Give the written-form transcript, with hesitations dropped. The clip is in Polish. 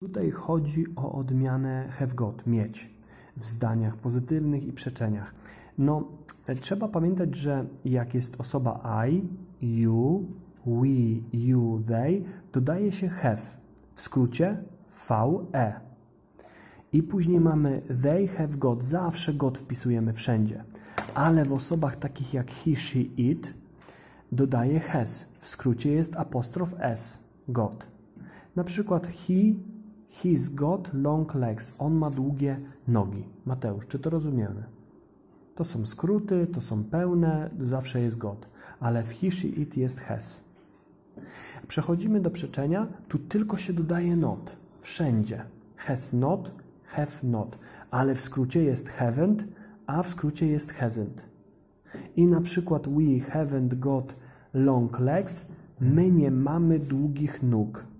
Tutaj chodzi o odmianę have got, mieć, w zdaniach pozytywnych i przeczeniach. No, trzeba pamiętać, że jak jest osoba I, you, we, you, they, dodaje się have, w skrócie VE. I później mamy they have got, zawsze got wpisujemy wszędzie. Ale w osobach takich jak he, she, it dodaje has, w skrócie jest apostrof s, got. Na przykład he's got long legs, on ma długie nogi. Mateusz, czy to rozumiemy? To są skróty, to są pełne, zawsze jest got, ale w he, she, it jest has. Przechodzimy do przeczenia, tu tylko się dodaje not, wszędzie. Has not, have not, ale w skrócie jest haven't, a w skrócie jest hasn't. I na przykład we haven't got long legs, my nie mamy długich nóg.